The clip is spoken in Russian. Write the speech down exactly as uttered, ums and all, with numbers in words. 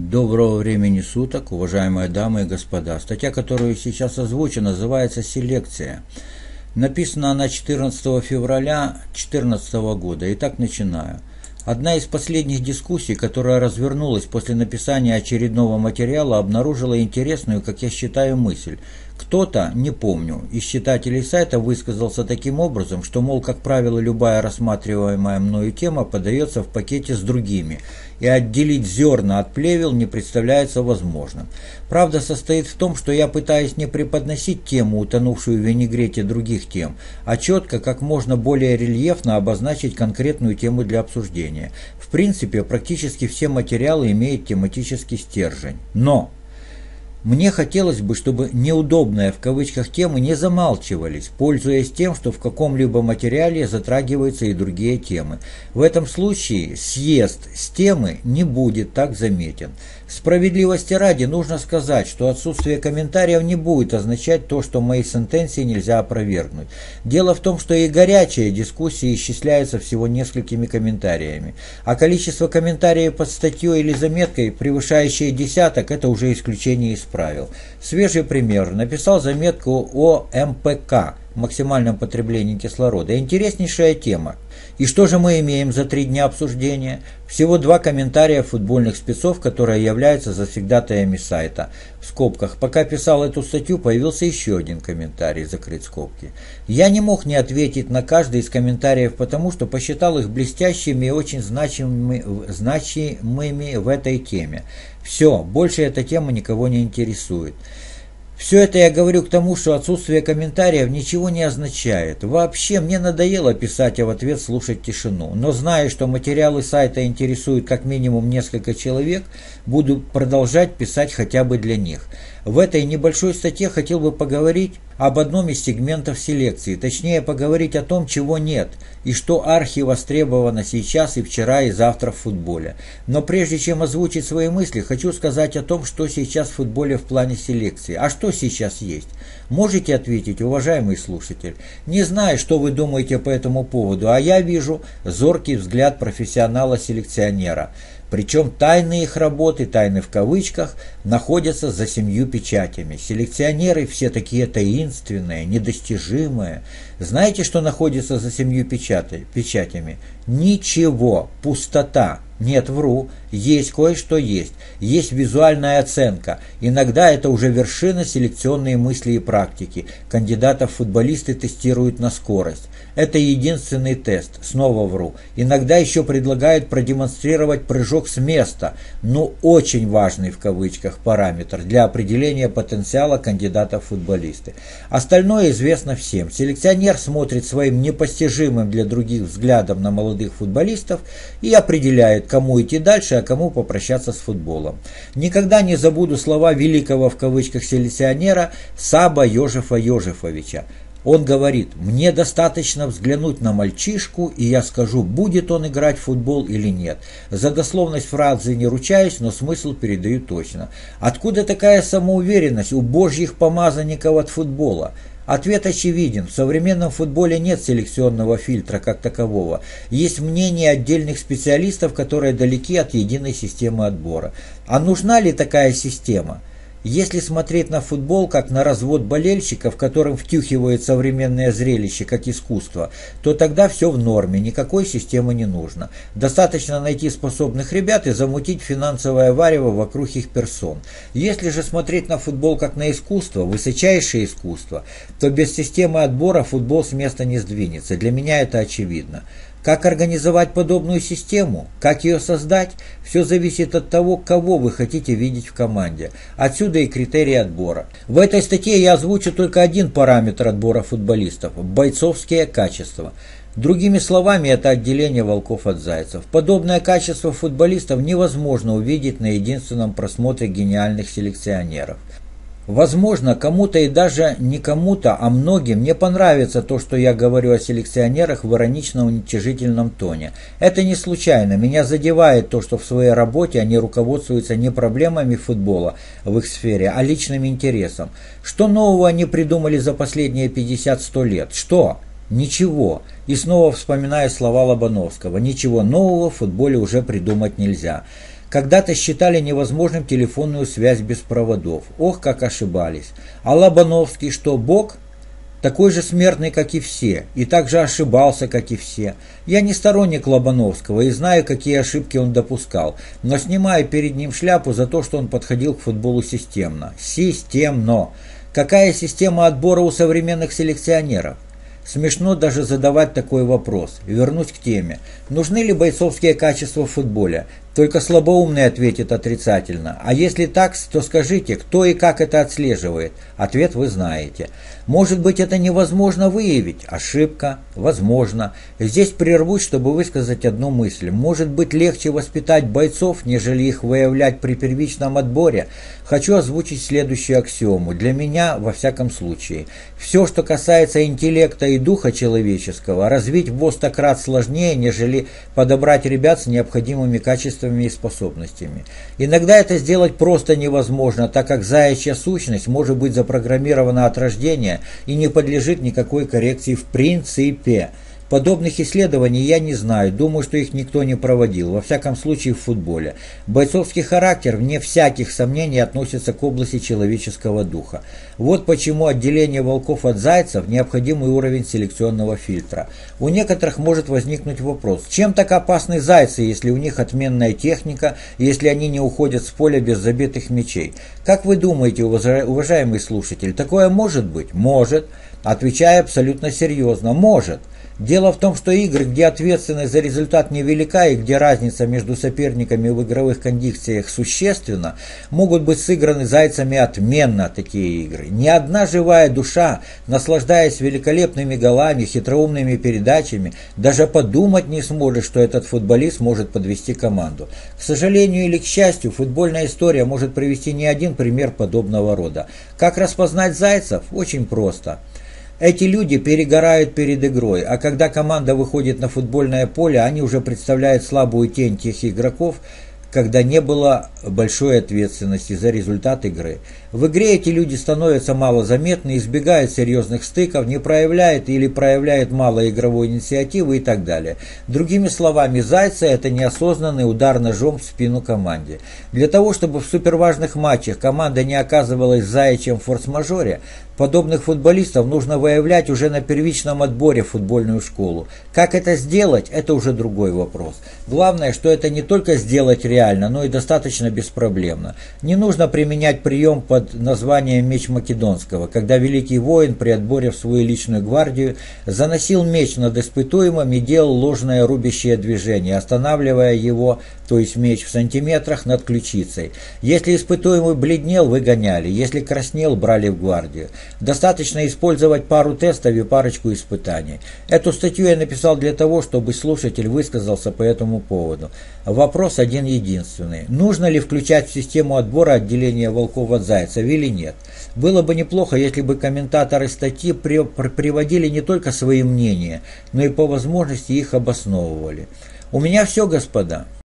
Доброго времени суток, уважаемые дамы и господа. Статья, которую сейчас озвучу, называется «Селекция». Написана она четырнадцатого февраля две тысячи четырнадцатого года. Итак, начинаю. Одна из последних дискуссий, которая развернулась после написания очередного материала, обнаружила интересную, как я считаю, мысль. Кто-то, не помню, из читателей сайта высказался таким образом, что, мол, как правило, любая рассматриваемая мною тема подается в пакете с другими, и отделить зерна от плевел не представляется возможным. Правда состоит в том, что я пытаюсь не преподносить тему, утонувшую в винегрете других тем, а четко, как можно более рельефно обозначить конкретную тему для обсуждения. В принципе, практически все материалы имеют тематический стержень. Но мне хотелось бы, чтобы «неудобные» в кавычках темы не замалчивались, пользуясь тем, что в каком-либо материале затрагиваются и другие темы. В этом случае съезд с темы не будет так заметен. Справедливости ради нужно сказать, что отсутствие комментариев не будет означать то, что мои сентенции нельзя опровергнуть. Дело в том, что и горячие дискуссии исчисляются всего несколькими комментариями, а количество комментариев под статьей или заметкой, превышающее десяток, это уже исключение из правил. Свежий пример. Написал заметку о эм пэ ка, максимальном потреблении кислорода. Интереснейшая тема. И что же мы имеем за три дня обсуждения? Всего два комментария футбольных спецов, которые являются завсегдатаями сайта. В скобках. Пока писал эту статью, появился еще один комментарий, закрыть скобки. Я не мог не ответить на каждый из комментариев, потому что посчитал их блестящими и очень значимыми, значимыми в этой теме. Все, больше эта тема никого не интересует. Все это я говорю к тому, что отсутствие комментариев ничего не означает. Вообще, мне надоело писать, а в ответ слушать тишину. Но зная, что материалы сайта интересуют как минимум несколько человек, буду продолжать писать хотя бы для них. В этой небольшой статье хотел бы поговорить об одном из сегментов селекции, точнее поговорить о том, чего нет, и что архивостребовано сейчас и вчера и завтра в футболе. Но прежде чем озвучить свои мысли, хочу сказать о том, что сейчас в футболе в плане селекции. А что сейчас есть? Можете ответить, уважаемый слушатель? Не знаю, что вы думаете по этому поводу, а я вижу зоркий взгляд профессионала-селекционера. Причем тайны их работы, тайны в кавычках, находятся за семью печатями. Селекционеры все такие таинственные, недостижимые. Знаете, что находится за семью печатями? Ничего, пустота. Нет, вру, есть кое-что есть. Есть визуальная оценка. Иногда это уже вершина селекционной мысли и практики. Кандидатов в футболисты тестируют на скорость. Это единственный тест. Снова вру. Иногда еще предлагают продемонстрировать прыжок с места. Ну, очень важный в кавычках параметр для определения потенциала кандидатов в футболисты. Остальное известно всем. Селекционер смотрит своим непостижимым для других взглядом на молодых футболистов и определяет, кому идти дальше, а кому попрощаться с футболом. Никогда не забуду слова великого в кавычках селекционера Саба Йожефа Йожефовича. Он говорит: «Мне достаточно взглянуть на мальчишку, и я скажу, будет он играть в футбол или нет». За дословность фразы не ручаюсь, но смысл передаю точно. Откуда такая самоуверенность у божьих помазанников от футбола? Ответ очевиден. В современном футболе нет селекционного фильтра как такового. Есть мнение отдельных специалистов, которые далеки от единой системы отбора. А нужна ли такая система? Если смотреть на футбол как на развод болельщиков, которым втюхивают современное зрелище как искусство, то тогда все в норме, никакой системы не нужно. Достаточно найти способных ребят и замутить финансовое варево вокруг их персон. Если же смотреть на футбол как на искусство, высочайшее искусство, то без системы отбора футбол с места не сдвинется. Для меня это очевидно. Как организовать подобную систему? Как ее создать? Все зависит от того, кого вы хотите видеть в команде. Отсюда и критерии отбора. В этой статье я озвучу только один параметр отбора футболистов – бойцовские качества. Другими словами, это отделение волков от зайцев. Подобное качество футболистов невозможно увидеть на единственном просмотре гениальных селекционеров. Возможно, кому-то и даже не кому-то, а многим не понравится то, что я говорю о селекционерах в иронично-уничижительном тоне. Это не случайно. Меня задевает то, что в своей работе они руководствуются не проблемами футбола в их сфере, а личным интересом. Что нового они придумали за последние пятьдесят-сто лет? Что? Ничего. И снова вспоминаю слова Лобановского. Ничего нового в футболе уже придумать нельзя. Когда-то считали невозможным телефонную связь без проводов. Ох, как ошибались. А Лобановский что, бог? Такой же смертный, как и все, и так же ошибался, как и все. Я не сторонник Лобановского и знаю, какие ошибки он допускал, но снимаю перед ним шляпу за то, что он подходил к футболу системно. Системно. Какая система отбора у современных селекционеров? Смешно даже задавать такой вопрос. Вернусь к теме. Нужны ли бойцовские качества в футболе? Только слабоумный ответит отрицательно. А если так, то скажите, кто и как это отслеживает? Ответ вы знаете. Может быть, это невозможно выявить? Ошибка? Возможно. Здесь прервусь, чтобы высказать одну мысль. Может быть, легче воспитать бойцов, нежели их выявлять при первичном отборе? Хочу озвучить следующую аксиому. Для меня, во всяком случае. Все, что касается интеллекта и духа человеческого, развить в сто крат сложнее, нежели подобрать ребят с необходимыми качествами и способностями. Иногда это сделать просто невозможно, так как заячья сущность может быть запрограммирована от рождения и не подлежит никакой коррекции в принципе. Подобных исследований я не знаю, думаю, что их никто не проводил, во всяком случае в футболе. Бойцовский характер, вне всяких сомнений, относится к области человеческого духа. Вот почему отделение волков от зайцев – необходимый уровень селекционного фильтра. У некоторых может возникнуть вопрос, чем так опасны зайцы, если у них отменная техника, если они не уходят с поля без забитых мячей? Как вы думаете, уважаемый слушатель, такое может быть? Может. Отвечаю абсолютно серьезно, может. Дело в том, что игры, где ответственность за результат невелика и где разница между соперниками в игровых кондициях существенна, могут быть сыграны зайцами отменно такие игры. Ни одна живая душа, наслаждаясь великолепными голами, хитроумными передачами, даже подумать не сможет, что этот футболист может подвести команду. К сожалению или к счастью, футбольная история может привести не один пример подобного рода. Как распознать зайцев? Очень просто. Эти люди перегорают перед игрой, а когда команда выходит на футбольное поле, они уже представляют слабую тень тех игроков, когда не было большой ответственности за результат игры. В игре эти люди становятся малозаметны, избегают серьезных стыков, не проявляют или проявляют мало игровой инициативы и так далее. Другими словами, зайцы – это неосознанный удар ножом в спину команде. Для того, чтобы в суперважных матчах команда не оказывалась в заячьем форс-мажоре, подобных футболистов нужно выявлять уже на первичном отборе в футбольную школу. Как это сделать, это уже другой вопрос. Главное, что это не только сделать реально, но и достаточно беспроблемно. Не нужно применять прием под названием «Меч Македонского», когда великий воин при отборе в свою личную гвардию заносил меч над испытуемым и делал ложное рубящее движение, останавливая его, то есть меч, в сантиметрах над ключицей. Если испытуемый бледнел, выгоняли, если краснел, брали в гвардию. Достаточно использовать пару тестов и парочку испытаний. Эту статью я написал для того, чтобы слушатель высказался по этому поводу. Вопрос один единственный. Нужно ли включать в систему отбора отделение волков от зайцев или нет? Было бы неплохо, если бы комментаторы статьи при, при, приводили не только свои мнения, но и по возможности их обосновывали. У меня все, господа.